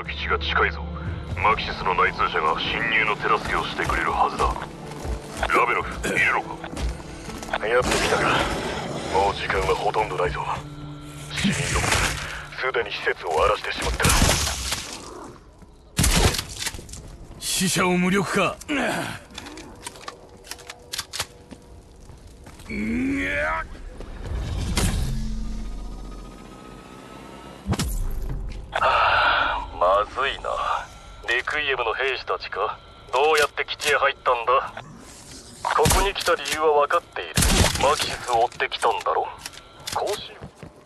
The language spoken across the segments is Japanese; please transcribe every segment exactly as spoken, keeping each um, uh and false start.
の基地が近いぞ。マキシスの内通者が侵入の手助けをしてくれるはずだ。ラベロフ、いるのか？ やってきたが、もう時間はほとんどないぞ。市民どもすでに施設を荒らしてしまった。 死者を無力化。 はあ、まずいな。レクイエムの兵士たちか。どうやって基地へ入ったんだ？ここに来た理由は分かっている。マキシスを追ってきたんだろ。こうしよう。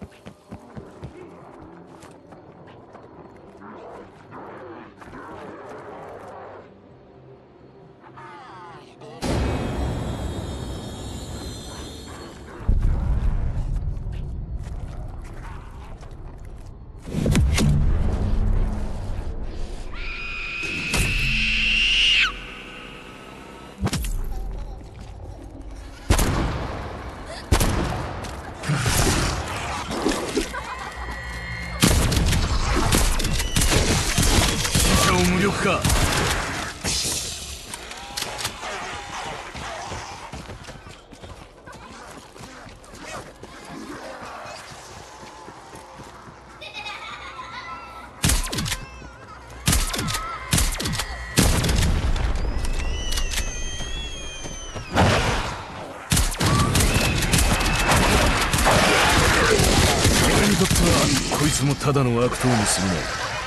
無力化。俺にとってはこいつもただの悪党に過ぎない。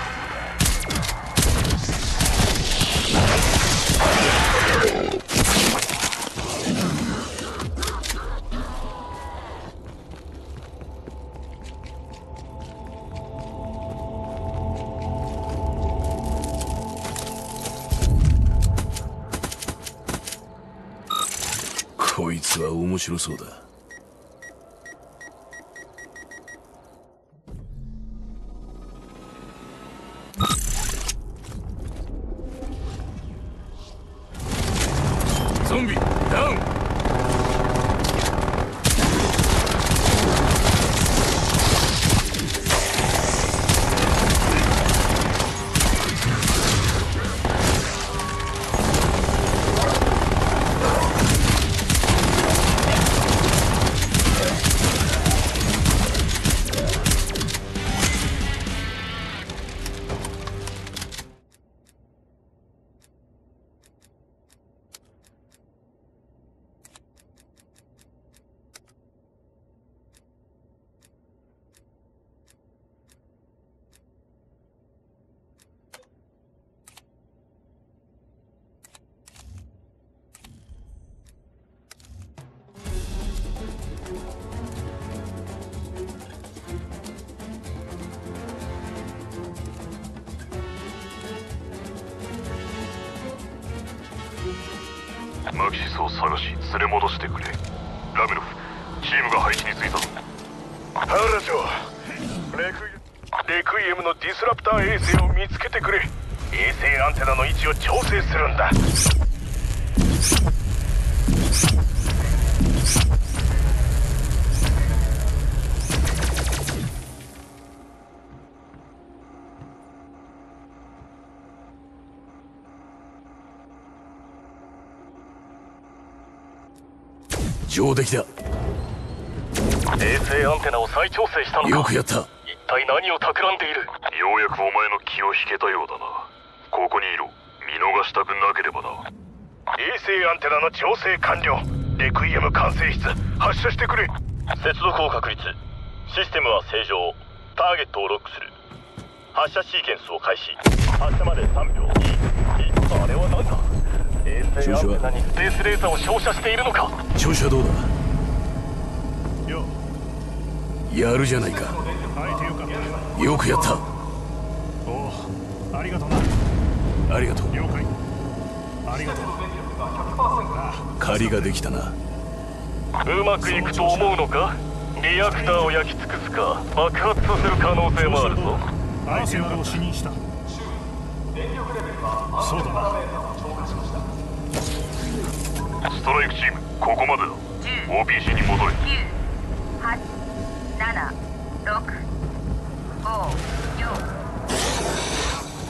こいつは面白そうだ。ゾンビダウン。 マキシスを探し連れ戻してくれ。ラベロフ、チームが配置についたぞ。 ハラジョ、レクイレクイエムのディスラプター衛星を見つけてくれ。衛星アンテナの位置を調整するんだ。 上出来だ。 衛星アンテナを再調整したのか。 よくやった。 一体何を企んでいる。 ようやくお前の気を引けたようだな。ここにいろ。見逃したくなければな。 衛星アンテナの調整完了。レクイエム管制室発射してくれ。 接続を確立。システムは正常。ターゲットをロックする。発射シーケンスを開始。発射までさんびょう。 あれは何だ。衛星アンテナにスペースレーザーを照射しているのか。 調子はどうだ。 よやるじゃないか。よくやった。 おお、ありがとうな。 ありがとう。 了解。ありがとう。 借りができたな。 うまくいくと思うのか。リアクターを焼き尽くすか爆発させる可能性もあるぞ。 アイセンを視認した。そうだな。 ストライクチーム、ここまでだ。 オーピーシー に戻れ。 きゅう、はち、なな、ろく、ご、よん。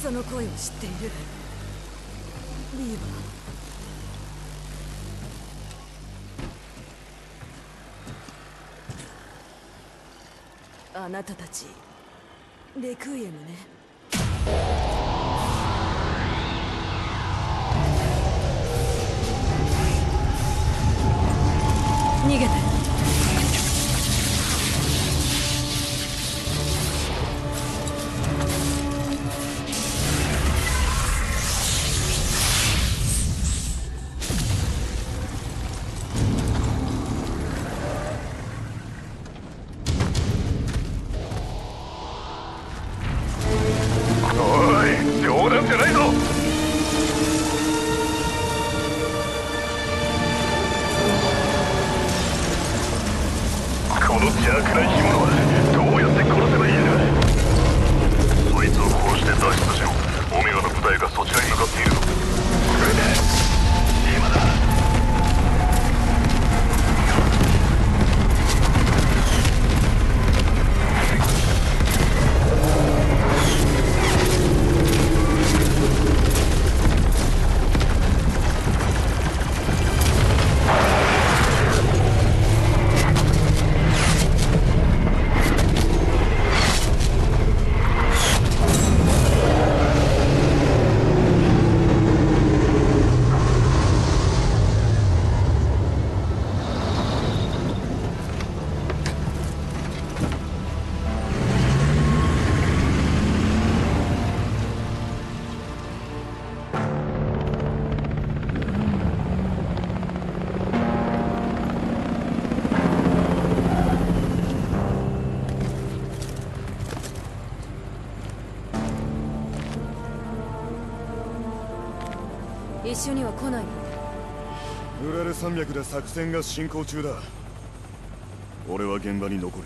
その声を知っている。リーバー、あなたたちレクイエムね。逃げて。 おい、冗談じゃないぞ。この邪悪な生き物はどうやって殺せばいいんだ。そいつを殺して脱出しろ。オメガの部隊がそちらに向かっているぞ。それで今だ。 一緒には来ないの？ ウラル山脈で作戦が進行中だ。俺は現場に残る。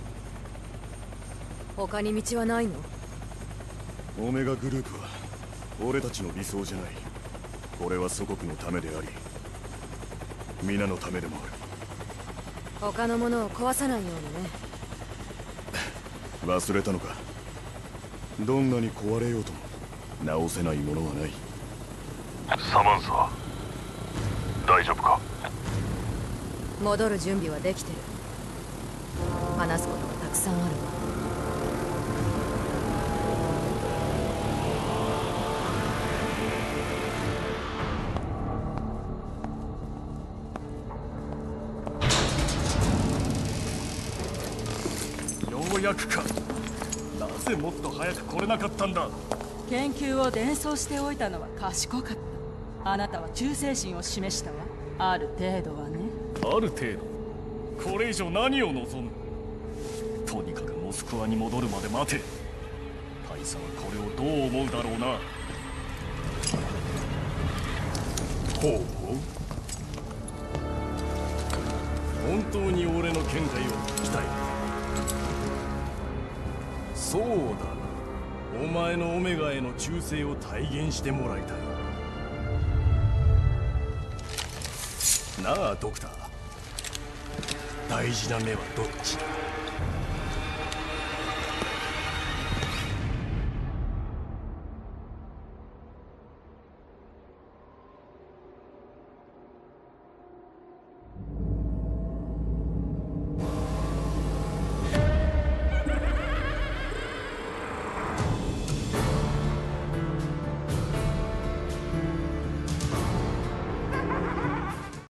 他に道はないの？ オメガグループは俺たちの理想じゃない。これは祖国のためであり皆のためでもある。 他のものを壊さないようにね。 忘れたのか。どんなに壊れようとも直せないものはない。 サマンサ、大丈夫か？ 戻る準備はできてる。話すことがたくさんあるわ。 ようやくか。なぜもっと早く来れなかったんだ。 研究を伝送しておいたのは賢かった。あなたは忠誠心を示したわ。ある程度はね。 ある程度。これ以上何を望む？とにかくモスクワに戻るまで待て。大佐はこれをどう思うだろうな。ほう。本当に俺の見解を聞きたい。そうだな。お前のオメガへの忠誠を体現してもらいたい。なあドクター、大事な目はどっちだ？